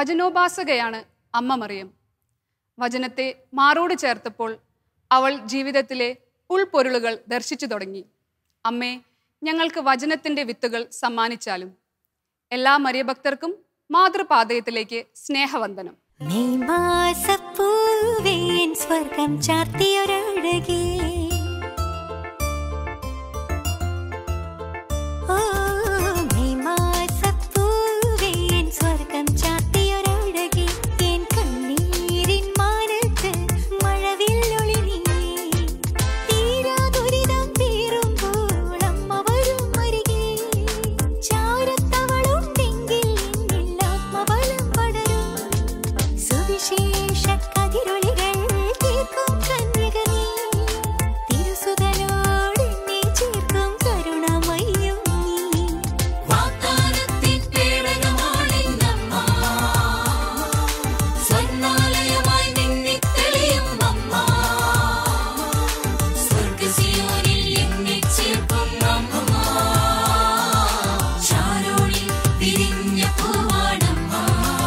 വചനോപാസകയാണ് അമ്മ മറിയം. വചനത്തെ മാറോട് ചേർത്തപ്പോൾ അവൾ ജീവിതത്തിലെ ഉൾപ്പൊരുളുകൾ ദർശിച്ചു തുടങ്ങി. അമ്മേ, ഞങ്ങൾക്ക് വചനത്തിൻ്റെ വിത്തുകൾ സമ്മാനിച്ചാലും. എല്ലാ മറിയഭക്തർക്കും മാതൃപാതയത്തിലേക്ക് സ്നേഹവന്ദനം. സ്വർഗം ചാർത്തിയൊരഴകേ, സ്വർഗം ചാർത്തിയൊരഴകേ, എൻ കണ്ണീരിൻ മാനത്ത് മഴവില്ലൊളി നീ. തീരാ ദുരിതം തീരുമ്പോൾ അമ്മ വരും അരികെ. ചാരത്തവളുണ്ടെങ്കിൽ എന്നിൽ ആത്മബലം പടരും. സുവിശേഷ കതിരൊളികൾ തീർക്കും കന്യക നീ. തിരുസുതനോട് എന്നെ ചേർക്കും കരുണമയ്യും നീ. വാഗ്ദാനത്തിൻ പേടകമാണെന്നമ്മ, സ്വർണ്ണാലയമായി നിന്നെ തെളിയും അമ്മ. സ്വർഗ്ഗസിയോനിൽ എന്നെ ചേർക്കും അമ്മ. ശാരോണിൽ വിരിഞ്ഞ പൂവാണമ്മ,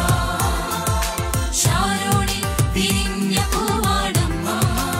ശാരോണിൽ വിരിഞ്ഞ പൂവാണമ്മ.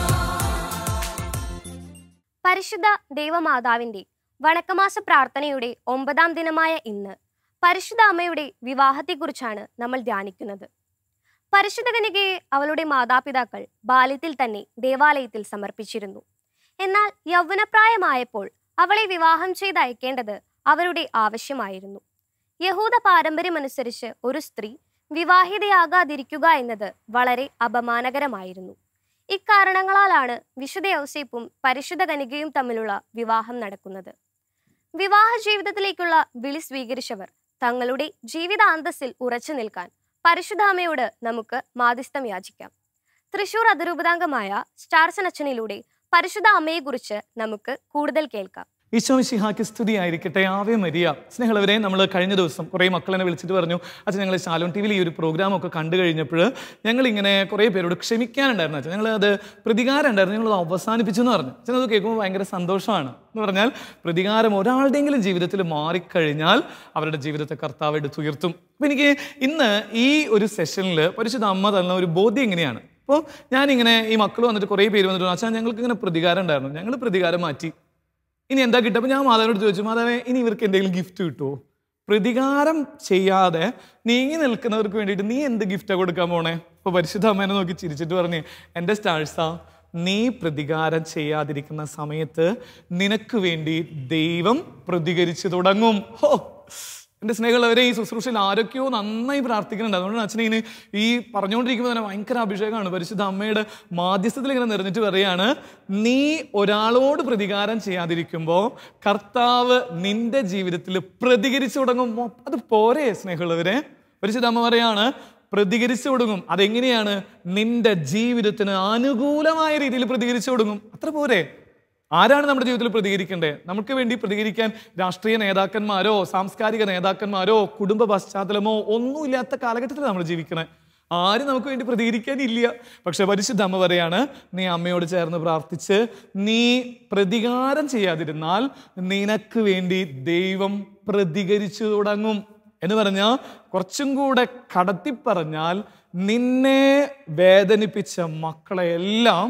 പരിശുദ്ധ ദൈവമാതാവിന്റെ വണക്കമാസ പ്രാർത്ഥനയുടെ 9ാം ദിനമായ ഇന്ന് പരിശുദ്ധ അമ്മയുടെ വിവാഹത്തെക്കുറിച്ചാണ് നമ്മൾ ധ്യാനിക്കുന്നത്. പരിശുദ്ധ കന്യകയെ അവളുടെ മാതാപിതാക്കൾ ബാല്യത്തിൽ തന്നെ ദേവാലയത്തിൽ സമർപ്പിച്ചിരുന്നു. എന്നാൽ യൗവനപ്രായമായപ്പോൾ അവളെ വിവാഹം ചെയ്തയക്കേണ്ടത് അവരുടെ ആവശ്യമായിരുന്നു. യഹൂദ പാരമ്പര്യമനുസരിച്ച് ഒരു സ്ത്രീ വിവാഹിതയാകാതിരിക്കുക എന്നത് വളരെ അപമാനകരമായിരുന്നു. ഇക്കാരണങ്ങളാലാണ് വിശുദ്ധ യൗസേപ്പും പരിശുദ്ധ കന്യകയും തമ്മിലുള്ള വിവാഹം നടക്കുന്നത്. വിവാഹ ജീവിതത്തിലേക്കുള്ള വിളി സ്വീകരിച്ചവർ തങ്ങളുടെ ജീവിതാന്തസ്സിൽ ഉറച്ചു നിൽക്കാൻ പരിശുദ്ധ അമ്മയോട് നമുക്ക് മാധ്യസ്ഥം യാചിക്കാം. തൃശൂർ അതിരൂപതാംഗമായ സ്റ്റാർസൺ അച്ഛനിലൂടെ പരിശുദ്ധ അമ്മയെക്കുറിച്ച് നമുക്ക് കൂടുതൽ കേൾക്കാം. ഈശോ മിശിഹായ്ക്ക് സ്തുതിയായിരിക്കട്ടെ. Ave Maria. സ്നേഹമുള്ളവരെ, നമ്മൾ കഴിഞ്ഞ ദിവസം കുറേ മക്കളെന്നെ വിളിച്ചിട്ട് പറഞ്ഞു, അച്ഛൻ ഞങ്ങൾ ശാലോം ടി വിയിൽ ഈ ഒരു പ്രോഗ്രാമൊക്കെ കണ്ടു കഴിഞ്ഞപ്പോൾ ഞങ്ങളിങ്ങനെ കുറേ പേരോട് ക്ഷമിക്കാനുണ്ടായിരുന്നു അച്ഛൻ, ഞങ്ങളത് പ്രതികാരം ഉണ്ടായിരുന്നു, ഞങ്ങളത് അവസാനിപ്പിച്ചു എന്ന് പറഞ്ഞു. അച്ഛൻ അത് കേൾക്കുമ്പോൾ ഭയങ്കര സന്തോഷമാണ്. എന്ന് പറഞ്ഞാൽ പ്രതികാരം ഒരാളുടെയെങ്കിലും ജീവിതത്തിൽ മാറിക്കഴിഞ്ഞാൽ അവരുടെ ജീവിതത്തെ കർത്താവ് എടുത്തുയർത്തും. അപ്പോൾ എനിക്ക് ഇന്ന് ഈ ഒരു സെഷനിൽ പരിശുദ്ധ അമ്മ തന്ന ഒരു ബോധ്യം എങ്ങനെയാണ്. അപ്പോൾ ഞാനിങ്ങനെ ഈ മക്കൾ വന്നിട്ട് കുറേ പേര് വന്നിട്ട് അച്ഛൻ ഞങ്ങൾക്ക് ഇങ്ങനെ പ്രതികാരം ഉണ്ടായിരുന്നു, ഞങ്ങൾ പ്രതികാരം മാറ്റി, ഇനി എന്താ കിട്ടുക? അപ്പോൾ ഞാൻ മാതാവിനോട് ചോദിച്ചു, മാതാവേ ഇനി ഇവർക്ക് എന്തെങ്കിലും ഗിഫ്റ്റ് കിട്ടുമോ? പ്രതികാരം ചെയ്യാതെ നീങ്ങി നിൽക്കുന്നവർക്ക് വേണ്ടിയിട്ട് നീ എന്ത് ഗിഫ്റ്റാണ് കൊടുക്കാൻ പോണേ? അപ്പോൾ പരിശുദ്ധ അമ്മേനെ നോക്കി ചിരിച്ചിട്ട് പറഞ്ഞു, എൻ്റെ സ്റ്റാഴ്സാ, നീ പ്രതികാരം ചെയ്യാതിരിക്കുന്ന സമയത്ത് നിനക്ക് വേണ്ടി ദൈവം പ്രതികരിച്ചു തുടങ്ങും. ഹോ, എൻ്റെ സ്നേഹമുള്ളവരെ, ഈ ശുശ്രൂഷയിൽ ആരൊക്കെയോ നന്നായി പ്രാർത്ഥിക്കുന്നുണ്ട്. അതുകൊണ്ടാണ് അച്ഛനെ ഈ പറഞ്ഞുകൊണ്ടിരിക്കുമ്പോൾ തന്നെ ഭയങ്കര അഭിഷേകമാണ്. പരിശുദ്ധ അമ്മയുടെ മാധ്യസ്ഥത്തിൽ ഇങ്ങനെ നിറഞ്ഞിട്ട് പറയുകയാണ്, നീ ഒരാളോട് പ്രതികാരം ചെയ്യാതിരിക്കുമ്പോൾ കർത്താവ് നിന്റെ ജീവിതത്തിൽ പ്രതികരിച്ചു തുടങ്ങും. അത് പോരെ സ്നേഹമുള്ളവരെ? പരിശുദ്ധ അമ്മ പറയാണ്, പ്രതികരിച്ചു തുടങ്ങും. അതെങ്ങനെയാണ്? നിന്റെ ജീവിതത്തിന് അനുകൂലമായ രീതിയിൽ പ്രതികരിച്ചു തുടങ്ങും. അത്ര പോരെ? ആരാണ് നമ്മുടെ ജീവിതത്തിൽ പ്രതികരിക്കേണ്ടത്? നമുക്ക് വേണ്ടി പ്രതികരിക്കാൻ രാഷ്ട്രീയ നേതാക്കന്മാരോ സാംസ്കാരിക നേതാക്കന്മാരോ കുടുംബ പശ്ചാത്തലമോ ഒന്നുമില്ലാത്ത കാലഘട്ടത്തിൽ നമ്മൾ ജീവിക്കണേ. ആരും നമുക്ക് വേണ്ടി പ്രതികരിക്കാനില്ല. പക്ഷെ പരിശുദ്ധ അമ്മ പറയാണ്, നീ അമ്മയോട് ചേർന്ന് പ്രാർത്ഥിച്ച് നീ പ്രതികാരം ചെയ്യാതിരുന്നാൽ നിനക്ക് വേണ്ടി ദൈവം പ്രതികരിച്ചു തുടങ്ങും. എന്ന് പറഞ്ഞാൽ, കുറച്ചും കൂടെ കടത്തി പറഞ്ഞാൽ, നിന്നെ വേദനിപ്പിച്ച മക്കളെയെല്ലാം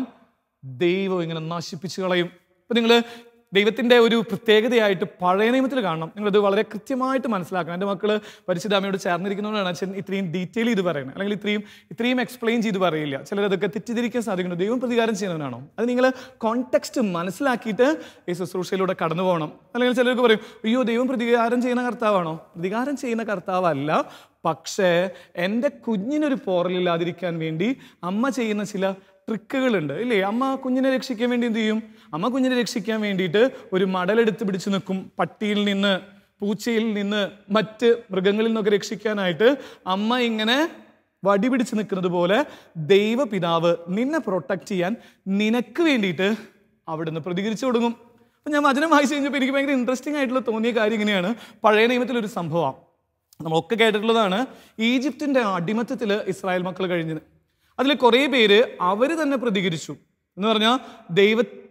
ദൈവം ഇങ്ങനെ നശിപ്പിച്ചു കളയും. അപ്പം നിങ്ങൾ ദൈവത്തിൻ്റെ ഒരു പ്രത്യേകതയായിട്ട് പഴയ നിയമത്തിൽ കാണണം. നിങ്ങളത് വളരെ കൃത്യമായിട്ട് മനസ്സിലാക്കണം. എൻ്റെ മക്കൾ പരിശുദ്ധ അമ്മയോട് ചേർന്നിരിക്കുന്നതുകൊണ്ടാണ് അച്ഛൻ ഇത്രയും ഡീറ്റെയിൽ ചെയ്ത് പറയുന്നത്. അല്ലെങ്കിൽ ഇത്രയും എക്സ്പ്ലെയിൻ ചെയ്ത് പറയില്ല. ചിലരതൊക്കെ തെറ്റിദ്ധരിക്കാൻ സാധിക്കുന്നു. ദൈവം പ്രതികാരം ചെയ്യുന്നവനാണോ? അത് നിങ്ങൾ കോണ്ടെക്സ്റ്റ് മനസ്സിലാക്കിയിട്ട് ഈ ശുശ്രൂഷയിലൂടെ കടന്നു പോകണം. അല്ലെങ്കിൽ ചിലർക്ക് പറയും, അയ്യോ ദൈവം പ്രതികാരം ചെയ്യുന്ന കർത്താവാണോ? പ്രതികാരം ചെയ്യുന്ന കർത്താവല്ല. പക്ഷേ എൻ്റെ കുഞ്ഞിനൊരു പോറലില്ലാതിരിക്കാൻ വേണ്ടി അമ്മ ചെയ്യുന്ന ചില ട്രിക്കുകളുണ്ട് ഇല്ലേ? അമ്മ കുഞ്ഞിനെ രക്ഷിക്കാൻ വേണ്ടി എന്ത് ചെയ്യും? അമ്മ കുഞ്ഞിനെ രക്ഷിക്കാൻ വേണ്ടിയിട്ട് ഒരു മടലെടുത്ത് പിടിച്ചു നിൽക്കും. പട്ടിയിൽ നിന്ന്, പൂച്ചയിൽ നിന്ന്, മറ്റ് മൃഗങ്ങളിൽ നിന്നൊക്കെ രക്ഷിക്കാനായിട്ട് അമ്മ ഇങ്ങനെ വടി പിടിച്ച് നിൽക്കുന്നത് പോലെ ദൈവപിതാവ് നിന്നെ പ്രൊട്ടക്റ്റ് ചെയ്യാൻ നിനക്ക് വേണ്ടിയിട്ട് അവിടുന്ന് പ്രതികരിച്ചു തുടങ്ങും. അപ്പം ഞാൻ വചനം വായിച്ചു കഴിഞ്ഞപ്പോൾ എനിക്ക് ഭയങ്കര ഇൻട്രസ്റ്റിംഗ് ആയിട്ടുള്ള തോന്നിയ കാര്യം ഇങ്ങനെയാണ്. പഴയ നിയമത്തിലൊരു സംഭവമാണ്, നമ്മളൊക്കെ കേട്ടിട്ടുള്ളതാണ്. ഈജിപ്തിൻ്റെ അടിമത്തത്തിൽ ഇസ്രായേൽ മക്കൾ കഴിഞ്ഞത്. അതിൽ കുറേ പേര് അവർ തന്നെ പ്രതികരിച്ചു. എന്ന് പറഞ്ഞാൽ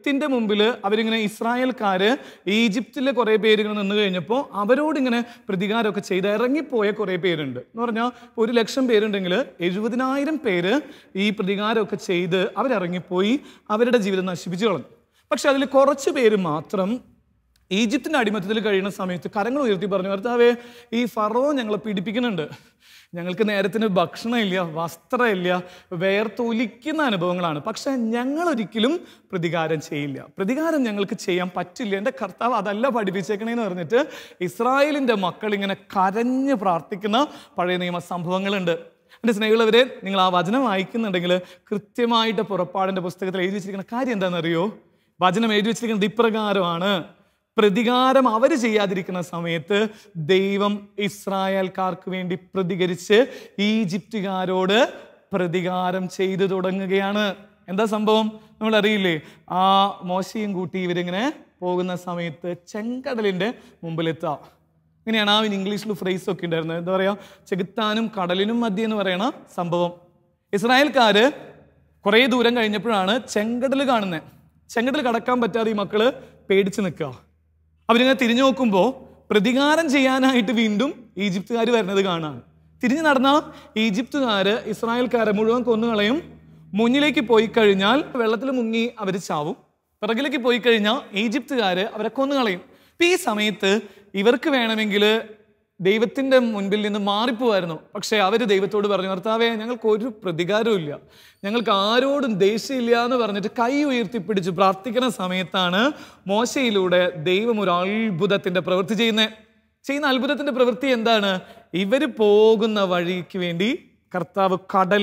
ദൈവത്തിൻ്റെ മുമ്പിൽ അവരിങ്ങനെ ഇസ്രായേൽക്കാര് ഈജിപ്തിലെ കുറേ പേര് ഇങ്ങനെ നിന്ന് കഴിഞ്ഞപ്പോൾ അവരോടിങ്ങനെ പ്രതികാരമൊക്കെ ചെയ്ത് ഇറങ്ങിപ്പോയ കുറേ പേരുണ്ട് എന്ന് പറഞ്ഞാൽ 1,00,000 പേരുണ്ടെങ്കിൽ 70,000 പേര് ഈ പ്രതികാരമൊക്കെ ചെയ്ത് അവരിറങ്ങിപ്പോയി അവരുടെ ജീവിതം നശിപ്പിച്ചു കളഞ്ഞു. പക്ഷെ അതിൽ കുറച്ച് പേര് മാത്രം ഈജിപ്തിൻ്റെ അടിമത്തത്തിൽ കഴിയുന്ന സമയത്ത് കരങ്ങൾ ഉയർത്തി പറഞ്ഞു, കർത്താവേ, ഈ ഫറോ ഞങ്ങളെ പീഡിപ്പിക്കുന്നുണ്ട്, ഞങ്ങൾക്ക് നേരത്തിന് ഭക്ഷണമില്ല, വസ്ത്രമില്ല, വേർത്തൊലിക്കുന്ന അനുഭവങ്ങളാണ്, പക്ഷെ ഞങ്ങളൊരിക്കലും പ്രതികാരം ചെയ്യില്ല, പ്രതികാരം ഞങ്ങൾക്ക് ചെയ്യാൻ പറ്റില്ല, എൻ്റെ കർത്താവ് അതല്ല പഠിപ്പിച്ചേക്കണേന്ന് പറഞ്ഞിട്ട് ഇസ്രായേലിൻ്റെ മക്കൾ ഇങ്ങനെ കരഞ്ഞ് പ്രാർത്ഥിക്കുന്ന പഴയ നിയമ സംഭവങ്ങളുണ്ട്. എൻ്റെ സ്നേഹിതരെ, നിങ്ങൾ ആ വചനം വായിക്കുന്നുണ്ടെങ്കിൽ കൃത്യമായിട്ട് പുറപ്പാടിൻ്റെ പുസ്തകത്തിൽ എഴുതി വെച്ചിരിക്കുന്ന കാര്യം എന്താണെന്നറിയോ? വചനം എഴുതി വെച്ചിരിക്കുന്നത് ഇപ്രകാരമാണ്: പ്രതികാരം അവർ ചെയ്യാതിരിക്കുന്ന സമയത്ത് ദൈവം ഇസ്രായേൽക്കാർക്ക് വേണ്ടി പ്രതികരിച്ച് ഈജിപ്തുകാരോട് പ്രതികാരം ചെയ്തു തുടങ്ങുകയാണ്. എന്താ സംഭവം നമ്മൾ അറിയില്ലേ? ആ മോശയും കൂട്ടി ഇവരിങ്ങനെ പോകുന്ന സമയത്ത് ചെങ്കടലിൻ്റെ മുമ്പിലെത്താം. ഇങ്ങനെയാണ് ആ ഇംഗ്ലീഷിൽ ഫ്രേസ് ഒക്കെ ഉണ്ടായിരുന്നത്. എന്താ പറയുക? ചെകുത്താനും കടലിനും മധ്യ എന്ന് പറയുന്ന സംഭവം. ഇസ്രായേൽക്കാർ കുറേ ദൂരം കഴിഞ്ഞപ്പോഴാണ് ചെങ്കടൽ കാണുന്നത്. ചെങ്കടൽ കടക്കാൻ പറ്റാതെ ഈ മക്കള് പേടിച്ച് നിൽക്കുക. അവരിങ്ങനെ തിരിഞ്ഞു നോക്കുമ്പോൾ പ്രതികാരം ചെയ്യാനായിട്ട് വീണ്ടും ഈജിപ്തുകാർ വരുന്നത് കാണാൻ. തിരിഞ്ഞു നടന്നാൽ ഈജിപ്തുകാർ ഇസ്രായേൽക്കാരെ മുഴുവൻ കൊന്നുകളയും. മുന്നിലേക്ക് പോയി കഴിഞ്ഞാൽ വെള്ളത്തിൽ മുങ്ങി അവർ ചാവും. പിറകിലേക്ക് പോയി കഴിഞ്ഞാൽ ഈജിപ്തുകാർ അവരെ കൊന്നുകളയും. ഈ സമയത്ത് ഇവർക്ക് വേണമെങ്കിൽ ദൈവത്തിൻ്റെ മുൻപിൽ നിന്ന് മാറിപ്പോവായിരുന്നു. പക്ഷേ അവർ ദൈവത്തോട് പറഞ്ഞു, കർത്താവേ, ഞങ്ങൾക്ക് ഒരു പ്രതികാരവും ഇല്ല, ഞങ്ങൾക്ക് ആരോടും ദേഷ്യമില്ല എന്ന് പറഞ്ഞിട്ട് കൈ ഉയർത്തിപ്പിടിച്ച് പ്രാർത്ഥിക്കുന്ന സമയത്താണ് മോശയിലൂടെ ദൈവം ഒരു അത്ഭുതത്തിൻ്റെ പ്രവൃത്തി ചെയ്യുന്ന അത്ഭുതത്തിൻ്റെ പ്രവൃത്തി എന്താണ്? ഇവർ പോകുന്ന വഴിക്ക് വേണ്ടി കർത്താവ്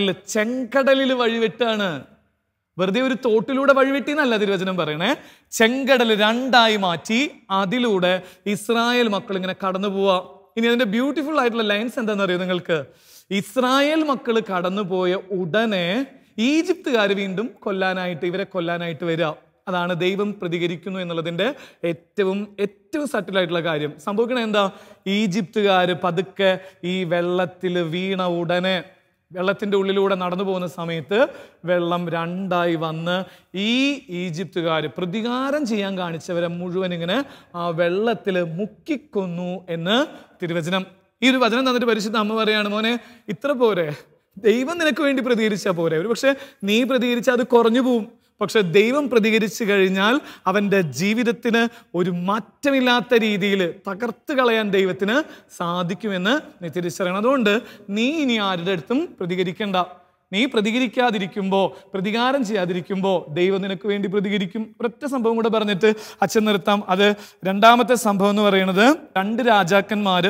ചെങ്കടലിൽ വഴിവെട്ടാണ്. വെറുതെ ഒരു തോട്ടിലൂടെ വഴിവെട്ടി എന്നല്ല തിരുവചനം പറയണേ. ചെങ്കടൽ 2ആയി മാറ്റി അതിലൂടെ ഇസ്രായേൽ മക്കൾ ഇങ്ങനെ കടന്നു പോവാ. ഇനി അതിന്റെ ബ്യൂട്ടിഫുൾ ആയിട്ടുള്ള ലൈൻസ് എന്താണെന്ന് അറിയോ നിങ്ങൾക്ക്? ഇസ്രായേൽ മക്കൾ കടന്നുപോയ ഉടനെ ഈജിപ്തുകാർ വീണ്ടും ഇവരെ കൊല്ലാനായിട്ട് വരിക. അതാണ് ദൈവം പ്രതികരിക്കുന്നു എന്നുള്ളതിന്റെ ഏറ്റവും സട്ടിലായിട്ടുള്ള കാര്യം. സംഭവിക്കണ എന്താ? ഈജിപ്തുകാർ പതുക്കെ ഈ വെള്ളത്തിൽ വീണ ഉടനെ, വെള്ളത്തിൻ്റെ ഉള്ളിലൂടെ നടന്നു പോകുന്ന സമയത്ത് വെള്ളം 2ആയി വന്ന് ഈ ഈജിപ്തുകാർ പ്രതികാരം ചെയ്യാൻ കാണിച്ചവരെ മുഴുവൻ ഇങ്ങനെ ആ വെള്ളത്തിൽ മുക്കിക്കൊന്നു എന്ന് തിരുവചനം. ഈ ഒരു വചനം തന്നിട്ട് പരിശുദ്ധ അമ്മ പറയാണ്, മോനെ, ഇത്ര പോരെ, ദൈവം നിനക്ക് വേണ്ടി പ്രതികരിച്ചാൽ പോരെ. ഒരു പക്ഷെ നീ പ്രതികരിച്ചാൽ അത് കുറഞ്ഞു പോവും. പക്ഷെ ദൈവം പ്രതികരിച്ചു കഴിഞ്ഞാൽ അവൻ്റെ ജീവിതത്തിന് ഒരു മാറ്റമില്ലാത്ത രീതിയിൽ തകർത്ത് കളയാൻ ദൈവത്തിന് സാധിക്കുമെന്ന് നീ തിരിച്ചറിയണം. അതുകൊണ്ട് നീ ഇനി ആരുടെ അടുത്തും പ്രതികരിക്കണ്ട. നീ പ്രതികരിക്കാതിരിക്കുമ്പോൾ, പ്രതികാരം ചെയ്യാതിരിക്കുമ്പോൾ ദൈവം നിനക്ക് വേണ്ടി പ്രതികരിക്കും. ഒരൊറ്റ സംഭവം കൂടെ പറഞ്ഞിട്ട് അച്ഛൻ നിർത്താം. അത് 2ാമത്തെ സംഭവം എന്ന് പറയുന്നത് 2 രാജാക്കന്മാർ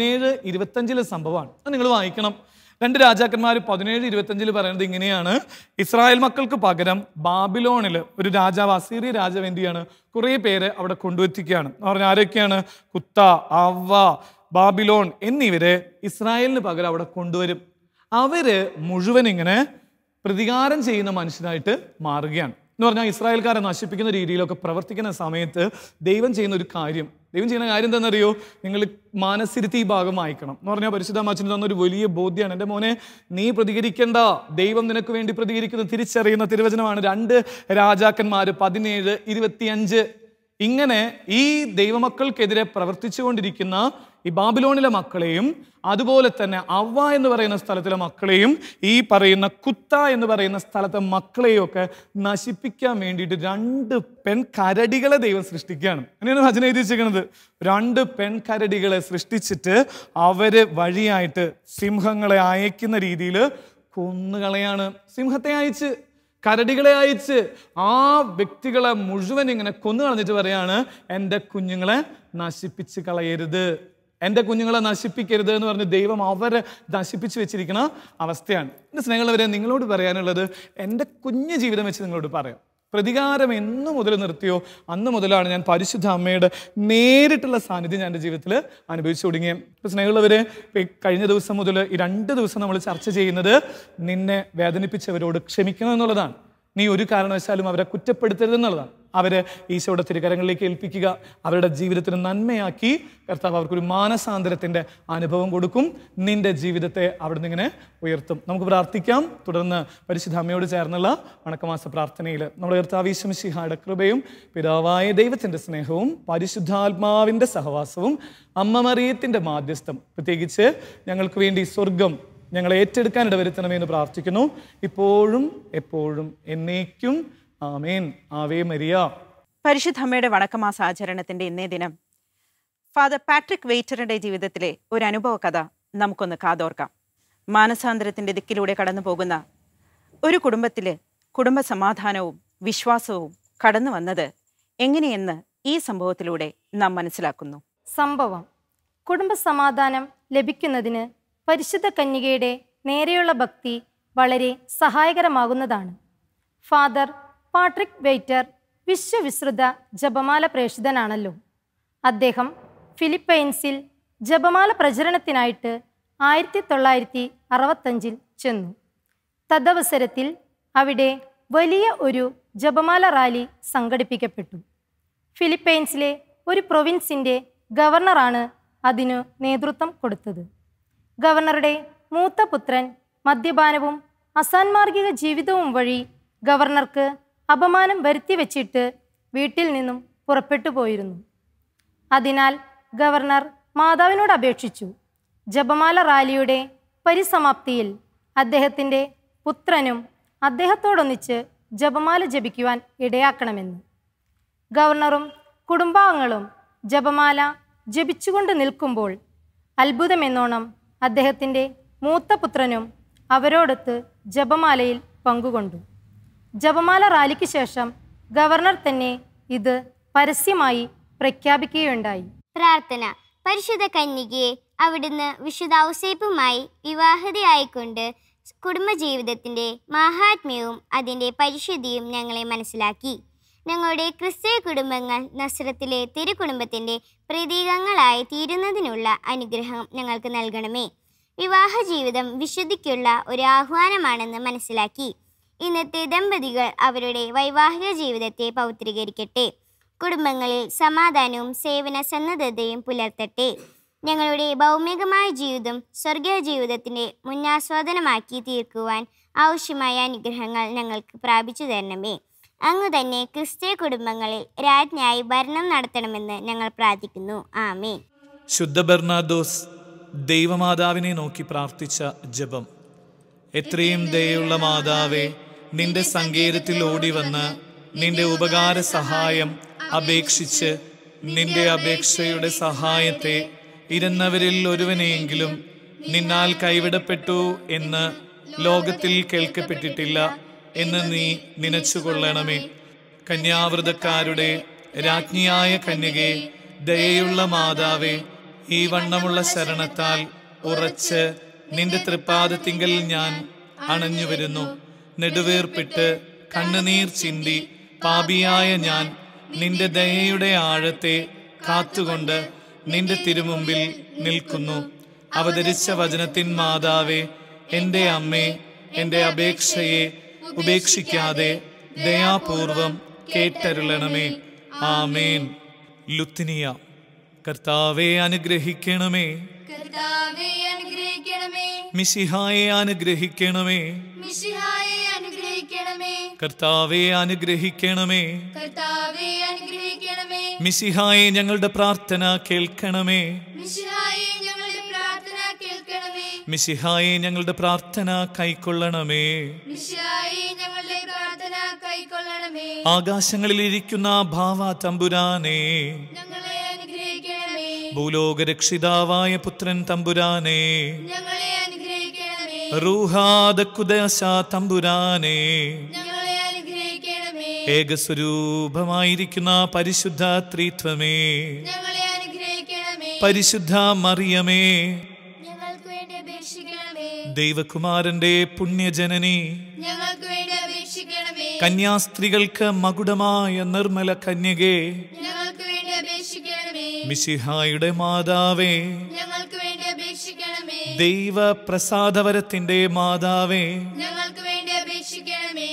17:25 സംഭവമാണ്. അത് നിങ്ങൾ വായിക്കണം. 2 രാജാക്കന്മാർ 17:25 പറയുന്നത് ഇങ്ങനെയാണ്: ഇസ്രായേൽ മക്കൾക്ക് പകരം ബാബിലോണിൽ ഒരു രാജാവ്, അസീറിയ രാജാവ് എന്ത് ചെയ്യാണ്? കുറേ പേരെ അവിടെ കൊണ്ടുവെത്തിക്കുകയാണ്. എന്ന് പറഞ്ഞാൽ ആരൊക്കെയാണ്? കുത്ത, അവ, ബാബിലോൺ എന്നിവരെ ഇസ്രായേലിന് പകരം അവിടെ കൊണ്ടുവരും. അവര് മുഴുവൻ ഇങ്ങനെ പ്രതികാരം ചെയ്യുന്ന മനുഷ്യനായിട്ട് മാറുകയാണ്. എന്ന് പറഞ്ഞാൽ ഇസ്രായേൽക്കാരെ നശിപ്പിക്കുന്ന രീതിയിലൊക്കെ പ്രവർത്തിക്കുന്ന സമയത്ത് ദൈവം ചെയ്യുന്ന കാര്യം എന്താണെന്നറിയോ? നിങ്ങൾ മനസ്സിരുത്തി ഈ ഭാഗം വായിക്കണം. എന്ന് പറഞ്ഞാൽ പരിശുദ്ധമാച്ചിന് തന്നൊരു വലിയ ബോധ്യമാണ്. എൻ്റെ മോനെ, നീ പ്രതികരിക്കേണ്ട, ദൈവം നിനക്ക് വേണ്ടി പ്രതികരിക്കുന്നത് തിരിച്ചറിയുന്ന തിരുവചനമാണ് 2 രാജാക്കന്മാർ 17:25. ഇങ്ങനെ ഈ ദൈവമക്കൾക്കെതിരെ പ്രവർത്തിച്ചുകൊണ്ടിരിക്കുന്ന ഈ ബാബിലോണിലെ മക്കളെയും അതുപോലെ തന്നെ അവ്വ എന്ന് പറയുന്ന സ്ഥലത്തിലെ മക്കളെയും ഈ പറയുന്ന കുത്ത എന്ന് പറയുന്ന സ്ഥലത്തെ മക്കളെയും ഒക്കെ നശിപ്പിക്കാൻ വേണ്ടിയിട്ട് 2 പെൺകരടികളെ ദൈവം സൃഷ്ടിക്കുകയാണ്. അങ്ങനെയാണ് വചനം എഴുതി വെച്ചിരിക്കുന്നത്. 2 പെൺകരടികളെ സൃഷ്ടിച്ചിട്ട് അവര് വഴിയായിട്ട് സിംഹങ്ങളെ അയക്കുന്ന രീതിയിൽ കൊന്നുകളയാണ്. സിംഹത്തെ അയച്ച്, കരടികളെ അയച്ച് ആ വ്യക്തികളെ മുഴുവൻ ഇങ്ങനെ കൊന്നു കളഞ്ഞിട്ട് പറയാണ്, എൻ്റെ കുഞ്ഞുങ്ങളെ നശിപ്പിച്ച് കളയരുത്, എൻ്റെ കുഞ്ഞുങ്ങളെ നശിപ്പിക്കരുത് എന്ന് പറഞ്ഞ് ദൈവം അവരെ നശിപ്പിച്ച് വെച്ചിരിക്കുന്ന അവസ്ഥയാണ്. എൻ്റെ സ്നേഹമുള്ളവരെ, നിങ്ങളോട് പറയാനുള്ളത് എൻ്റെ കുഞ്ഞു ജീവിതം വെച്ച് നിങ്ങളോട് പറയാം. പ്രതികാരം എന്ന് മുതൽ നിർത്തിയോ അന്ന് മുതലാണ് ഞാൻ പരിശുദ്ധ അമ്മയുടെ നേരിട്ടുള്ള സാന്നിധ്യം ഞാൻ എൻ്റെ ജീവിതത്തിൽ അനുഭവിച്ചു തുടങ്ങിയത്. ഇപ്പോൾ സ്നേഹമുള്ളവരെ, കഴിഞ്ഞ ദിവസം മുതൽ ഈ 2 ദിവസം നമ്മൾ ചർച്ച ചെയ്യുന്നത് നിന്നെ വേദനിപ്പിച്ചവരോട് ക്ഷമിക്കണം എന്നുള്ളതാണ്. നീ ഒരു കാരണവശാലും അവരെ കുറ്റപ്പെടുത്തരുത് എന്നുള്ളതാണ്. അവർ ഈശോയുടെ തിരുകരങ്ങളിലേക്ക് ഏൽപ്പിക്കുക. അവരുടെ ജീവിതത്തിന് നന്മയാക്കി കർത്താവ് അവർക്കൊരു മാനസാന്തരത്തിൻ്റെ അനുഭവം കൊടുക്കും. നിന്റെ ജീവിതത്തെ അവിടുന്ന് ഇങ്ങനെ ഉയർത്തും. നമുക്ക് പ്രാർത്ഥിക്കാം. തുടർന്ന് പരിശുദ്ധ അമ്മയോട് ചേർന്നുള്ള വണക്കമാസ പ്രാർത്ഥനയിൽ നമ്മുടെ കർത്താവ് ഈശോ മിശിഹായുടെ കൃപയും പിതാവായ ദൈവത്തിൻ്റെ സ്നേഹവും പരിശുദ്ധാത്മാവിൻ്റെ സഹവാസവും അമ്മ മറിയത്തിൻ്റെ മാധ്യസ്ഥം, പ്രത്യേകിച്ച് ഞങ്ങൾക്ക് വേണ്ടി സ്വർഗം ഞങ്ങളെ ഏറ്റെടുക്കാൻ ഇടവരുത്തണമെന്ന് പ്രാർത്ഥിക്കുന്നു. ഇപ്പോഴും എപ്പോഴും എന്നേക്കും. ആമേൻ. Ave Maria. പരിശുദ്ധ അമ്മയുടെ വണക്കമാസ ആചരണത്തിന്റെ ഇന്നേ ദിനം ഫാദർ പാട്രിക് വെയ്റ്ററിന്റെ ജീവിതത്തിലെ ഒരു അനുഭവ കഥ നമുക്കൊന്ന് കാതോർക്കാം. മാനസാന്തരത്തിന്റെ ദിക്കിലൂടെ കടന്നു പോകുന്ന ഒരു കുടുംബത്തില് കുടുംബ സമാധാനവും വിശ്വാസവും കടന്നു വന്നത് എങ്ങനെയെന്ന് ഈ സംഭവത്തിലൂടെ നാം മനസ്സിലാക്കുന്നു. സംഭവം: കുടുംബ സമാധാനം ലഭിക്കുന്നതിന് പരിശുദ്ധ കന്യകയുടെ നേരെയുള്ള ഭക്തി വളരെ സഹായകരമാകുന്നതാണ്. ഫാദർ പാട്രിക് വെയ്റ്റർ വിശ്വവിശ്രുത ജപമാല പ്രേക്ഷിതനാണല്ലോ. അദ്ദേഹം ഫിലിപ്പൈൻസിൽ ജപമാല പ്രചരണത്തിനായിട്ട് 1965 ചെന്നു. തദവസരത്തിൽ അവിടെ വലിയ ഒരു ജപമാല റാലി സംഘടിപ്പിക്കപ്പെട്ടു. ഫിലിപ്പൈൻസിലെ ഒരു പ്രൊവിൻസിൻ്റെ ഗവർണറാണ് അതിനു നേതൃത്വം കൊടുത്തത്. ഗവർണറുടെ മൂത്ത പുത്രൻ മദ്യപാനവും അസാൻമാർഗിക ജീവിതവും വഴി ഗവർണർക്ക് അപമാനം വരുത്തി വച്ചിട്ട് വീട്ടിൽ നിന്നും പുറപ്പെട്ടു പോയിരുന്നു. അതിനാൽ ഗവർണർ മാതാവിനോട് അപേക്ഷിച്ചു, ജപമാല റാലിയുടെ പരിസമാപ്തിയിൽ അദ്ദേഹത്തിൻ്റെ പുത്രനും അദ്ദേഹത്തോടൊന്നിച്ച് ജപമാല ജപിക്കുവാൻ ഇടയാക്കണമെന്ന്. ഗവർണറും കുടുംബാംഗങ്ങളും ജപമാല ജപിച്ചുകൊണ്ട് നിൽക്കുമ്പോൾ അത്ഭുതമെന്നോണം അദ്ദേഹത്തിൻ്റെ മൂത്ത പുത്രനും അവരോടൊത്ത് ജപമാലയിൽ പങ്കുകൊണ്ടു. ജപമാല റാലിക്ക് ശേഷം ഗവർണർ തന്നെ ഇത് പരസ്യമായി പ്രഖ്യാപിക്കുകയുണ്ടായി. പ്രാർത്ഥന. പരിശുദ്ധ കന്യകയെ അവിടുന്ന് വിശുദ്ധ ഔസേപ്പുമായി വിവാഹിതയായിക്കൊണ്ട് കുടുംബജീവിതത്തിൻ്റെ മാഹാത്മ്യവും അതിൻ്റെ പരിശുദ്ധിയും ഞങ്ങളെ മനസ്സിലാക്കി. ഞങ്ങളുടെ ക്രിസ്തീയ കുടുംബങ്ങൾ നസ്രത്തിലെ തിരുകുടുംബത്തിൻ്റെ പ്രതീകങ്ങളായി തീരുന്നതിനുള്ള അനുഗ്രഹം ഞങ്ങൾക്ക് നൽകണമേ. വിവാഹ ജീവിതം വിശുദ്ധിക്കുള്ള ഒരു ആഹ്വാനമാണെന്ന് മനസ്സിലാക്കി ഇന്നത്തെ ദമ്പതികൾ അവരുടെ വൈവാഹിക ജീവിതത്തെ പൗത്രീകരിക്കട്ടെ. കുടുംബങ്ങളിൽ സമാധാനവും സേവന സന്നദ്ധതയും പുലർത്തട്ടെ. ഞങ്ങളുടെ ഭൗമികമായ ജീവിതം സ്വർഗീയ ജീവിതത്തിൻ്റെ മുന്നാസ്വാദനമാക്കി തീർക്കുവാൻ ആവശ്യമായ അനുഗ്രഹങ്ങൾ ഞങ്ങൾക്ക് പ്രാപിച്ചു തരണമേ. അങ്ങ് തന്നെ ക്രിസ്തീയ കുടുംബങ്ങളിൽ രാജ്ഞിയായി ഭരണം നടത്തണമെന്ന് ഞങ്ങൾ പ്രാർത്ഥിക്കുന്നു. ആമേൻ. ശുദ്ധ ബെർണാദോസ് ദൈവമാതാവിനെ നോക്കി പ്രാർത്ഥിച്ച ജപം. എത്രയും ദയുള്ള മാതാവേ, നിന്റെ സങ്കേതത്തിൽ ഓടി വന്ന് നിന്റെ ഉപകാര സഹായം അപേക്ഷിച്ച് നിന്റെ അപേക്ഷയുടെ സഹായത്തെ ഇരുന്നവരിൽ ഒരുവനെയെങ്കിലും നിന്നാൽ കൈവിടപ്പെട്ടു എന്ന് ലോകത്തിൽ കേൾക്കപ്പെട്ടിട്ടില്ല എന്ന് നീ നനച്ചുകൊള്ളണമേ. കന്യാവ്രതക്കാരുടെ രാജ്ഞിയായ കന്യകേ, ദയയുള്ള മാതാവേ, ഈ വണ്ണമുള്ള ശരണത്താൽ ഉറച്ച് നിന്റെ തൃപ്പാദത്തിങ്കൽ ഞാൻ അണഞ്ഞു വരുന്നു. നെടുവേർപ്പിട്ട് കണ്ണുനീർ ചിന്തി പാപിയായ ഞാൻ നിന്റെ ദയയുടെ ആഴത്തെ കാത്തുകൊണ്ട് നിന്റെ തിരുമുമ്പിൽ നിൽക്കുന്നു. അവതരിച്ച വചനത്തിൻ മാതാവേ, എൻ്റെ അമ്മേ, എൻ്റെ അപേക്ഷയെ ഉപേക്ഷിക്കാതെ ദയാപൂർവം കേട്ടരുളണമേ. ആമേൻ. ലുത്തിനിയ. കർത്താവെ അനുഗ്രഹിക്കണമേ. കർത്താവേ അനുഗ്രഹിക്കണമേ. മിശിഹായെ അനുഗ്രഹിക്കണമേ. മിശിഹായെ അനുഗ്രഹിക്കണമേ. കർത്താവെ അനുഗ്രഹിക്കണമേ. കർത്താവേ അനുഗ്രഹിക്കണമേ. മിശിഹായെ ഞങ്ങളുടെ പ്രാർത്ഥന കേൾക്കണമേ. മിശിഹായെ ഞങ്ങളുടെ പ്രാർത്ഥന കേൾക്കണമേ. മിശിഹായെ ഞങ്ങളുടെ പ്രാർത്ഥന കൈക്കൊള്ളണമേ. മിശിഹായെ ഞങ്ങളുടെ പ്രാർത്ഥന കൈക്കൊള്ളണമേ. ആകാശങ്ങളിൽ ഇരിക്കുന്ന ഭാവ തമ്പുരാനെ, ഞങ്ങളെ അനുഗ്രഹിക്കണമേ. ഭൂലോകരക്ഷിതാവായ പുത്രൻ തമ്പുരാനെ, ഞങ്ങളെ അനുഗ്രഹിക്കണമേ. റൂഹാദക്കുദശ തമ്പുരാനെ, ഞങ്ങളെ അനുഗ്രഹിക്കണമേ. ഏകസ്വരൂപമായിരിക്കുന്ന പരിശുദ്ധ ത്രിത്വമേ, ഞങ്ങളെ അനുഗ്രഹിക്കണമേ. പരിശുദ്ധ മറിയമേ, ഞങ്ങൾക്ക് വേണ്ടി അപേക്ഷിക്കണമേ. ദൈവകുമാരന്റെ പുണ്യജനനി, ഞങ്ങൾക്ക് വേണ്ടി അപേക്ഷിക്കണമേ. കന്യാസ്ത്രീകൾക്ക് മകുടമായ നിർമ്മല കന്യകേ, ഞങ്ങൾക്ക് വേണ്ടി അപേക്ഷിക്കണമേ. മിശിഹായുടെ മാതാവേ, ഞങ്ങൾക്ക് വേണ്ടി അപേക്ഷിക്കണമേ. ദൈവ പ്രസാദവരത്തിന്റെ മാതാവേ, ഞങ്ങൾക്ക് വേണ്ടി അപേക്ഷിക്കണമേ.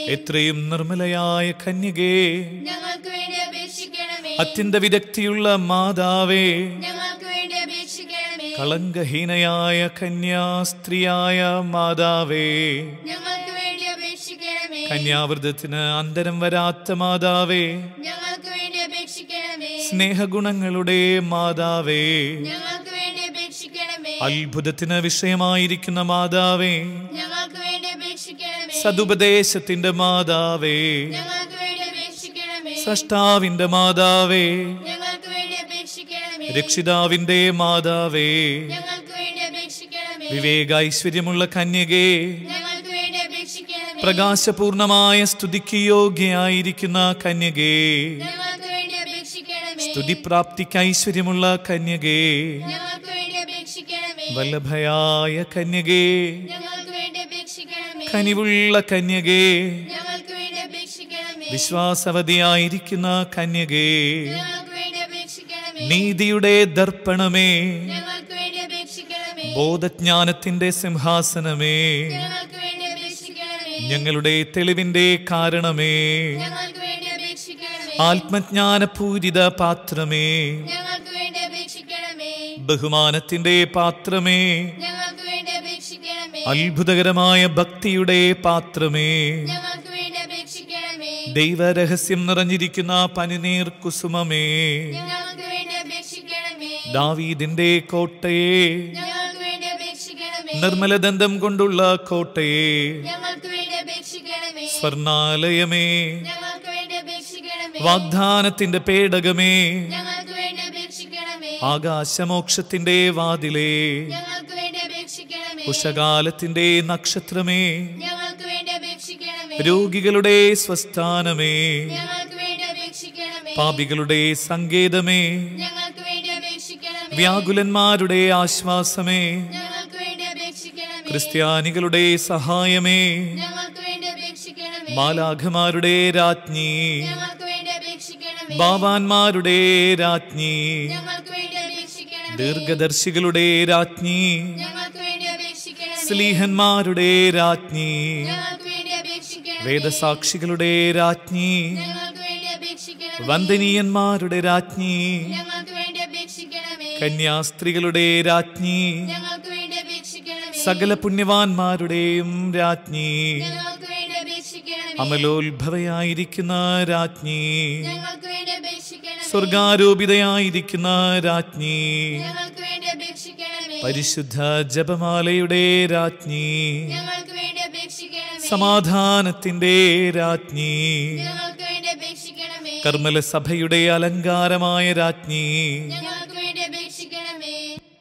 എത്രയും നിർമ്മലയായ കന്യകേ, ഞങ്ങൾക്ക് വേണ്ടി അപേക്ഷിക്കണമേ. അത്യന്ത വിദഗ്ധിയുള്ള മാതാവേ, ഞങ്ങൾക്ക് വേണ്ടി അപേക്ഷിക്കണമേ. കളങ്കഹീനയായ കന്യാസ്ത്രീയായ മാതാവേ, ഞങ്ങൾക്ക് വേണ്ടി അപേക്ഷിക്കണമേ. കന്യാവ്രതത്തിന് അന്തരം വരാത്ത മാതാവേ, ഞങ്ങൾക്ക് വേണ്ടി അപേക്ഷിക്കണമേ. സ്നേഹഗുണങ്ങളുടെ മാതാവേ, ഞങ്ങൾക്ക് വേണ്ടി അപേക്ഷിക്കണമേ. അത്ഭുതത്തിന് വിഷയമായിരിക്കുന്ന മാതാവേ, ഞങ്ങൾക്ക് വേണ്ടി അപേക്ഷിക്കണമേ. സതുപദേശത്തിന്റെ മാതാവേ, ഞങ്ങൾക്ക് വേണ്ടി അപേക്ഷിക്കണമേ. സ്രഷ്ടാവിന്റെ മാതാവേ, ഞങ്ങൾക്ക് വേണ്ടി അപേക്ഷിക്കണമേ. രക്ഷിതാവിന്റെ മാതാവേ, ഞങ്ങൾക്ക് വേണ്ടി അപേക്ഷിക്കണമേ. വിവേക ഐശ്വര്യമുള്ള കന്യകേ, ഞങ്ങൾക്ക് വേണ്ടി അപേക്ഷിക്കണമേ. പ്രകാശപൂർണമായ സ്തുതിക്ക് യോഗ്യയായിരിക്കുന്ന കന്യകേ, ഞങ്ങൾക്ക് വേണ്ടി അപേക്ഷിക്കണമേ. സ്തുതിപ്രാപ്തിക്ക് ഐശ്വര്യമുള്ള കന്യകേ, ഞങ്ങൾക്ക് വേണ്ടി അപേക്ഷിക്കണമേ. വല്ലഭയായ കന്യകേ, ഞങ്ങൾക്ക് വേണ്ടി അപേക്ഷിക്കണമേ. കനിവുള്ള കന്യകേ, ഞങ്ങൾക്ക് വേണ്ടി അപേക്ഷിക്കണമേ. വിശ്വാസവതിയായിരിക്കുന്ന കന്യകേ, ഞങ്ങൾക്ക് വേണ്ടി അപേക്ഷിക്കണമേ. നീതിയുടെ ദർപ്പണമേ, ഞങ്ങൾക്ക് വേണ്ടി അപേക്ഷിക്കണമേ. ബോധജ്ഞാനത്തിന്റെ സിംഹാസനമേ, ഞങ്ങൾക്ക് വേണ്ടി അപേക്ഷിക്കണമേ. ഞങ്ങളുടെ തെളിവിന്റെ കാരണമേ, ഞങ്ങൾക്ക് വേണ്ടി അപേക്ഷിക്കണമേ. ആത്മജ്ഞാനപൂരിത പാത്രമേ, ഞങ്ങൾക്ക് വേണ്ടി അപേക്ഷിക്കണമേ. ബഹുമാനത്തിന്റെ പാത്രമേ, ഞങ്ങൾക്ക് വേണ്ടി അപേക്ഷിക്കണമേ. അത്ഭുതകരമായ ഭക്തിയുടെ പാത്രമേ, ഞങ്ങൾക്ക് വേണ്ടി അപേക്ഷിക്കണമേ. ദൈവരഹസ്യം നിറഞ്ഞിരിക്കുന്ന പനിനീർ കുസുമമേ, ഞങ്ങൾക്ക് വേണ്ടി അപേക്ഷിക്കണമേ. ദാവീദിന്റെ കോട്ടയെ, ഞങ്ങൾക്ക് വേണ്ടി അപേക്ഷിക്കണമേ. നിർമ്മലദന്തം കൊണ്ടുള്ള കോട്ടയെ, ഞങ്ങൾക്ക് വേണ്ടി അപേക്ഷിക്കണമേ. സ്വർണാലയമേ, ഞങ്ങൾക്ക് വേണ്ടി അപേക്ഷിക്കണമേ. വാഗ്ദാനത്തിന്റെ പേടകമേ, ഞങ്ങൾക്ക് വേണ്ടി അപേക്ഷിക്കണമേ. ആകാശമോക്ഷത്തിന്റെ വാതിലേ, ഞങ്ങൾക്ക് വേണ്ടി അപേക്ഷിക്കണമേ. ഉഷകാലത്തിന്റെ നക്ഷത്രമേ, ഞങ്ങൾക്ക് വേണ്ടി അപേക്ഷിക്കണമേ. രോഗികളുടെ സ്വസ്ഥാനമേ, ഞങ്ങൾക്ക് വേണ്ടി അപേക്ഷിക്കണമേ. പാപികളുടെ സങ്കേതമേ, ഞങ്ങൾക്ക് വേണ്ടി അപേക്ഷിക്കണമേ. വ്യാകുലന്മാരുടെ ആശ്വാസമേ, ഞങ്ങൾക്ക് വേണ്ടി അപേക്ഷിക്കണമേ. ക്രിസ്ത്യാനികളുടെ സഹായമേ, ഞങ്ങൾക്ക് വേണ്ടി അപേക്ഷിക്കണമേ. മാലാഖമാരുടെ രാജ്ഞി, ഞങ്ങൾക്ക് വേണ്ടി അപേക്ഷിക്കണമേ. ബാവാന്മാരുടെ രാജ്ഞി, ഞങ്ങൾക്ക് വേണ്ടി അപേക്ഷിക്കണമേ. ദീർഘദർശികളുടെ രാജ്ഞി, ഞങ്ങൾക്ക് വേണ്ടി അപേക്ഷിക്കണമേ. സ്ലീഹന്മാരുടെ രാജ്ഞി, ഞങ്ങൾക്ക് വേണ്ടി അപേക്ഷിക്കണമേ. വേദസാക്ഷികളുടെ രാജ്ഞി, ഞങ്ങൾക്ക് വേണ്ടി അപേക്ഷിക്കണമേ. വന്ദനീയന്മാരുടെ രാജ്ഞി, ഞങ്ങൾക്ക് വേണ്ടി അപേക്ഷിക്കണമേ. കന്യാസ്ത്രീകളുടെ രാജ്ഞി, ഞങ്ങൾക്ക് വേണ്ടി അപേക്ഷിക്കണമേ. സകല പുണ്യവാന്മാരുടെയും രാജ്ഞി, ഞങ്ങൾക്ക് വേണ്ടി അപേക്ഷിക്കണമേ. അമലോത്ഭവയായിരിക്കുന്ന രാജ്ഞി, ഞങ്ങൾക്ക് വേണ്ടി അപേക്ഷിക്കണമേ. സ്വർഗാരോപിതയായിരിക്കുന്ന രാജ്ഞി, ഞങ്ങൾക്ക് വേണ്ടി അപേക്ഷിക്കണമേ. പരിശുദ്ധ ജപമാലയുടെ രാജ്ഞി, ഞങ്ങൾക്ക് വേണ്ടി അപേക്ഷിക്കണമേ. സമാധാനത്തിന്റെ രാജ്ഞി, ഞങ്ങൾക്ക് വേണ്ടി അപേക്ഷിക്കണമേ. കർമ്മല സഭയുടെ അലങ്കാരമായ രാജ്ഞി, ഞങ്ങൾക്ക് വേണ്ടി അപേക്ഷിക്കണമേ.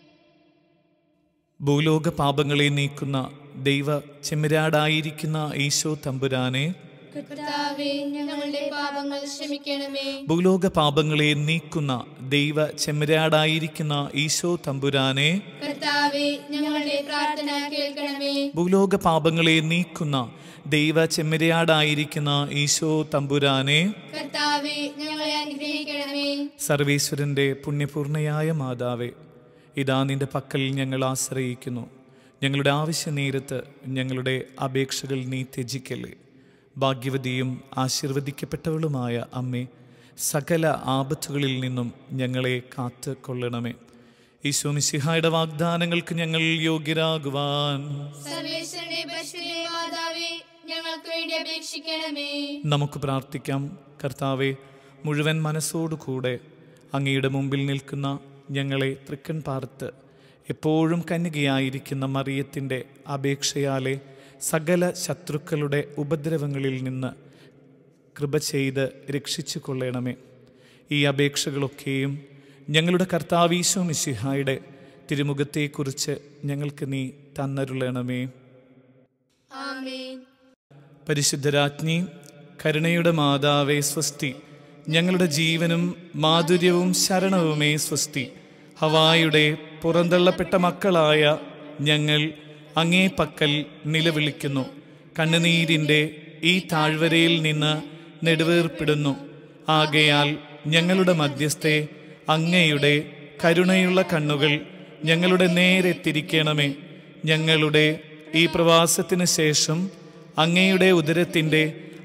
ഭൂലോക പാപങ്ങളെ നീക്കുന്ന ദൈവ ചെമ്മരാടായിരിക്കുന്ന ഈശോ തമ്പുരാനെ, കർത്താവേ, ഞങ്ങളുടെ പാപങ്ങൾ ക്ഷമിക്കണമേ. ഭൂലോക പാപങ്ങളെ നീക്കുന്ന ദൈവ ചെമ്മരാടായിരിക്കുന്ന ഈശോ തമ്പുരാനെ, കർത്താവേ, ഞങ്ങളുടെ പ്രാർത്ഥന കേൾക്കണമേ. ഭൂലോക പാപങ്ങളെ നീക്കുന്ന ദൈവ ചെമ്മരാടായിരിക്കുന്ന ഈശോ തമ്പുരാനെ, കർത്താവേ, ഞങ്ങളെ അനുഗ്രഹിക്കണമേ. സർവേശ്വരന്റെ പുണ്യപൂർണയായ മാതാവേ, ഇതാ നിന്റെ പക്കൽ ഞങ്ങൾ ആശ്രയിക്കുന്നു. ഞങ്ങളുടെ ആവശ്യ നേരത്ത് ഞങ്ങളുടെ അപേക്ഷകൾ നീ ത്യജിക്കല്ലേ. ഭാഗ്യവതിയും ആശീർവദിക്കപ്പെട്ടവളുമായ അമ്മേ, സകല ആപത്തുകളിൽ നിന്നും ഞങ്ങളെ കാത്ത് കൊള്ളണമേ. ഈശോ മിശിഹായുടെ വാഗ്ദാനങ്ങൾക്ക് ഞങ്ങൾ യോഗ്യരാകുവാൻ സർവേശ്വരന്റെ പരിശുദ്ധ മാതാവേ, ഞങ്ങൾക്ക് വേണ്ടി അപേക്ഷിക്കണമേ. നമുക്ക് പ്രാർത്ഥിക്കാം. കർത്താവെ, മുഴുവൻ മനസ്സോടുകൂടെ അങ്ങയുടെ മുമ്പിൽ നിൽക്കുന്ന ഞങ്ങളെ തൃക്കൺ പാർത്ത് എപ്പോഴും കന്യകയായിരിക്കുന്ന മറിയത്തിൻ്റെ അപേക്ഷയാലെ സകല ശത്രുക്കളുടെ ഉപദ്രവങ്ങളിൽ നിന്ന് കൃപ ചെയ്ത് രക്ഷിച്ചു കൊള്ളണമേ. ഈ അപേക്ഷകളൊക്കെയും ഞങ്ങളുടെ കർത്താവ് ഈശോ മിശിഹായുടെ തിരുമുഖത്തെക്കുറിച്ച് ഞങ്ങൾക്ക് നീ തന്നരുളണമേ. ആമേൻ. പരിശുദ്ധരാജ്ഞി, കരുണയുടെ മാതാവേ സ്വസ്തി. ഞങ്ങളുടെ ജീവനും മാധുര്യവും ശരണവുമേ സ്വസ്തി. ഹവായുടെ പുറന്തള്ളപ്പെട്ട മക്കളായ ഞങ്ങൾ അങ്ങേ പക്കൽ നിലവിളിക്കുന്നു. കണ്ണുനീരിൻ്റെ ഈ താഴ്വരയിൽ നിന്ന് നെടുവേർപ്പെടുന്നു. ആകയാൽ ഞങ്ങളുടെ മധ്യസ്ഥെ അങ്ങയുടെ കരുണയുള്ള കണ്ണുകൾ ഞങ്ങളുടെ നേരെ തിരിക്കണമേ. ഞങ്ങളുടെ ഈ പ്രവാസത്തിന് ശേഷം അങ്ങയുടെ ഉദരത്തിൻ്റെ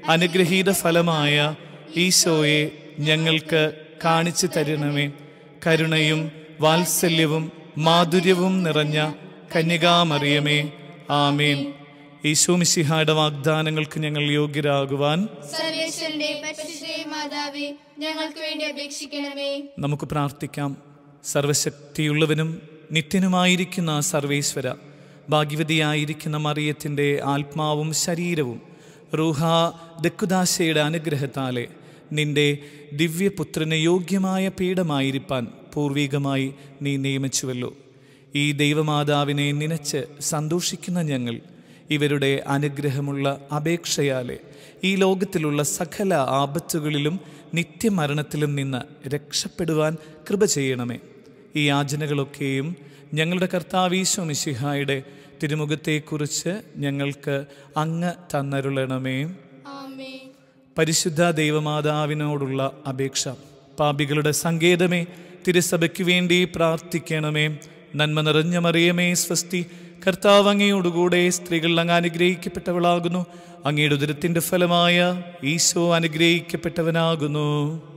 അനുഗ്രഹീത ഫലമായ ഈശോയെ ഞങ്ങൾക്ക് കാണിച്ചു തരണമേ. കരുണയും വാത്സല്യവും മാധുര്യവും നിറഞ്ഞ കന്യകാമറിയമേ, ആമേൻ. ഈശോ മിശിഹായുടെ വാഗ്ദാനങ്ങൾക്ക് ഞങ്ങൾ യോഗ്യരാകുവാൻ സർവേശ്വരന്റെ പരിശുദ്ധ മാതാവേ, ഞങ്ങൾക്ക് വേണ്ടി അപേക്ഷിക്കണമേ. നമുക്ക് പ്രാർത്ഥിക്കാം. സർവശക്തിയുള്ളവനും നിത്യനുമായിരിക്കുന്ന സർവേശ്വര, ഭാഗ്യവതിയായിരിക്കുന്ന മറിയത്തിൻ്റെ ആത്മാവും ശരീരവും റൂഹ ദക്കുദാശയുടെ അനുഗ്രഹത്താലെ നിന്റെ ദിവ്യപുത്രന് യോഗ്യമായ പീഠമായിരിക്കാൻ പൂർവികമായി നീ നിയമിച്ചുവല്ലോ. ഈ ദൈവമാതാവിനെ നനച്ച് സന്തോഷിക്കുന്ന ഞങ്ങൾ ഇവരുടെ അനുഗ്രഹമുള്ള അപേക്ഷയാലെ ഈ ലോകത്തിലുള്ള സകല ആപത്തുകളിലും നിത്യമരണത്തിലും നിന്ന് രക്ഷപ്പെടുവാൻ കൃപ ചെയ്യണമേ. ഈ യാചനകളൊക്കെയും ഞങ്ങളുടെ കർത്താവ് ഈശോ മിശിഹായുടെ തിരുമുഖത്തെക്കുറിച്ച് ഞങ്ങൾക്ക് അങ്ങ് തന്നരുളണമേ. പരിശുദ്ധ ദൈവമാതാവിനോടുള്ള അപേക്ഷ. പാപികളുടെ സങ്കേതമേ, തിരുസഭയ്ക്ക് വേണ്ടി പ്രാർത്ഥിക്കണമേ. നന്മ നിറഞ്ഞ മറിയമേ, സ്വസ്തി. കർത്താവ് അങ്ങയോടുകൂടെ സ്ത്രീകൾ അങ്ങ് അനുഗ്രഹിക്കപ്പെട്ടവളാകുന്നു. അങ്ങയുടെ ഉദരത്തിന്റെ ഫലമായ ഈശോ അനുഗ്രഹിക്കപ്പെട്ടവനാകുന്നു.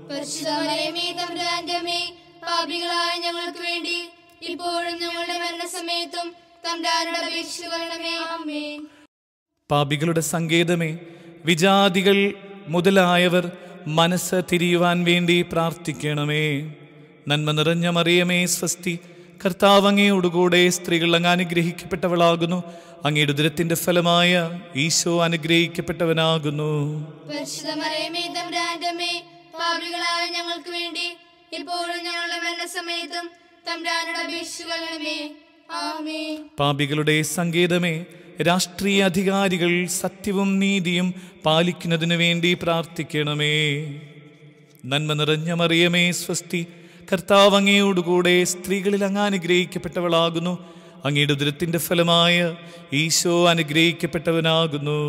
പാപികളായ ഞങ്ങൾക്ക് വേണ്ടി ഇപ്പോഴും ഞങ്ങളുടെ മരണസമയത്തും തമ്പുരാനോട് അപേക്ഷിക്കണമേ. ആമേൻ. പാപികളുടെ സങ്കേതമേ, വിജാതികൾ മുതലായവർ മനസ്സ് തിരിയുവാൻ വേണ്ടി പ്രാർത്ഥിക്കണമേ. നന്മ നിറഞ്ഞ മറിയമേ, സ്വസ്തി. കർത്താവ് അങ്ങയോടുകൂടെ സ്ത്രീകൾ അങ്ങ് അനുഗ്രഹിക്കപ്പെട്ടവളാകുന്നു. അങ്ങയുടെ ഉദരത്തിന്റെ ഫലമായ ഈശോ അനുഗ്രഹിക്കപ്പെട്ടവനാകുന്നു. പാപികളായ ഞങ്ങൾക്ക് വേണ്ടി ഇപ്പോഴും ഞങ്ങളുടെ മരണസമയത്തും തമ്പുരാനോട് അപേക്ഷിക്കണമേ. ആമേൻ. പാപികളുടെ സങ്കേതമേ, രാഷ്ട്രീയ അധികാരികൾ സത്യവും നീതിയും പാലിക്കുന്നതിനു വേണ്ടി പ്രാർത്ഥിക്കണമേ. നന്മ നിറഞ്ഞ മറിയമേ, സ്വസ്തി. കർത്താവ് അങ്ങയോടുകൂടെ സ്ത്രീകളിൽ അങ്ങ് അനുഗ്രഹിക്കപ്പെട്ടവളാകുന്നു. അങ്ങയുടെ ഉദരത്തിന്റെ ഫലമായ ഈശോ അനുഗ്രഹിക്കപ്പെട്ടവനാകുന്നു.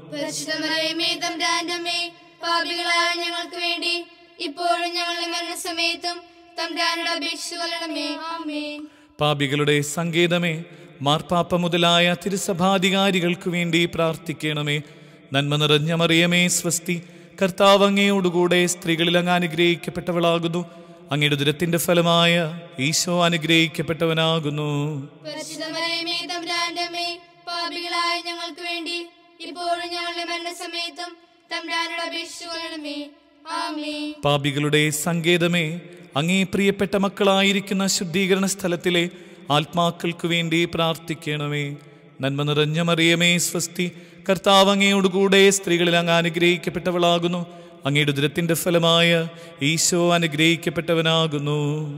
പാപികളായ ഞങ്ങൾക്ക് വേണ്ടി ഇപ്പോഴും ഞങ്ങളുടെ മരണസമയത്തും തമ്പുരാനോട് അപേക്ഷിക്കണമേ. ആമേൻ. പാപികളുടെ സങ്കേതമേ, മാർപ്പാപ്പ മുതലായ തിരുസഭാധികാരികൾക്ക് വേണ്ടി പ്രാർത്ഥിക്കണമേ. നന്മ നിറഞ്ഞ മറിയമേ, സ്വസ്തി. കർത്താവ് അങ്ങയോടുകൂടെ സ്ത്രീകളിൽ അങ്ങ് അനുഗ്രഹിക്കപ്പെട്ടവളാകുന്നു. അങ്ങയുടെ ഉദരത്തിന്റെ ഫലമായ ഈശോ അനുഗ്രഹിക്കപ്പെട്ടവനാകുന്നു. പാപികളായ ഞങ്ങൾക്ക് വേണ്ടി ഇപ്പോഴും ഞങ്ങളുടെ മരണസമയത്തും തമ്പുരാനോട് അപേക്ഷിക്കണമേ. ആമേൻ. പാപികളുടെ സങ്കേതമേ, അങ്ങേ പ്രിയപ്പെട്ട മക്കളായിരിക്കുന്ന ശുദ്ധീകരണ സ്ഥലത്തിലെ ആത്മാക്കൾക്ക് വേണ്ടി പ്രാർത്ഥിക്കണമേ. നന്മ നിറഞ്ഞ മറിയമേ, സ്വസ്തി. കർത്താവ് അങ്ങയോടുകൂടെ സ്ത്രീകളിൽ അങ്ങ് അനുഗ്രഹിക്കപ്പെട്ടവളാകുന്നു. അങ്ങയുടെ ഉദരത്തിന്റെ ഫലമായ ഈശോ അനുഗ്രഹിക്കപ്പെട്ടവനാകുന്നു.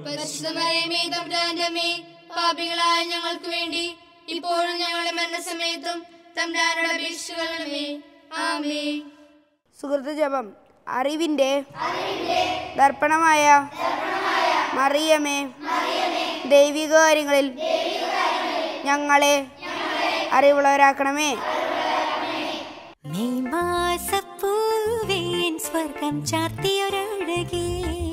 പാപികളായ ഞങ്ങൾക്ക് വേണ്ടി ഇപ്പോഴും ഞങ്ങളുടെ മരണസമയത്തും തമ്പുരാനോട് അപേക്ഷിക്കണമേ. ആമേൻ. സുഹൃത്ത് ജപം. അറിവിന്റെ ദർപ്പണമായ മറിയമേ, ദൈവിക കാര്യങ്ങളിൽ ഞങ്ങളെ അറിവുള്ളവരാക്കണമേ. മെയ് മാസപ്പൂവേൻ സ്വർഗം ചാർത്തിയൊരഴകേ